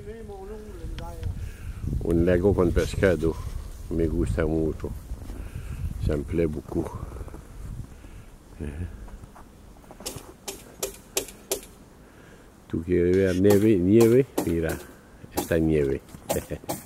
Un lago con pescado. Me gusta mucho. Ça me plaît beaucoup. Tú quieres ver nieve, mira, esta nieve.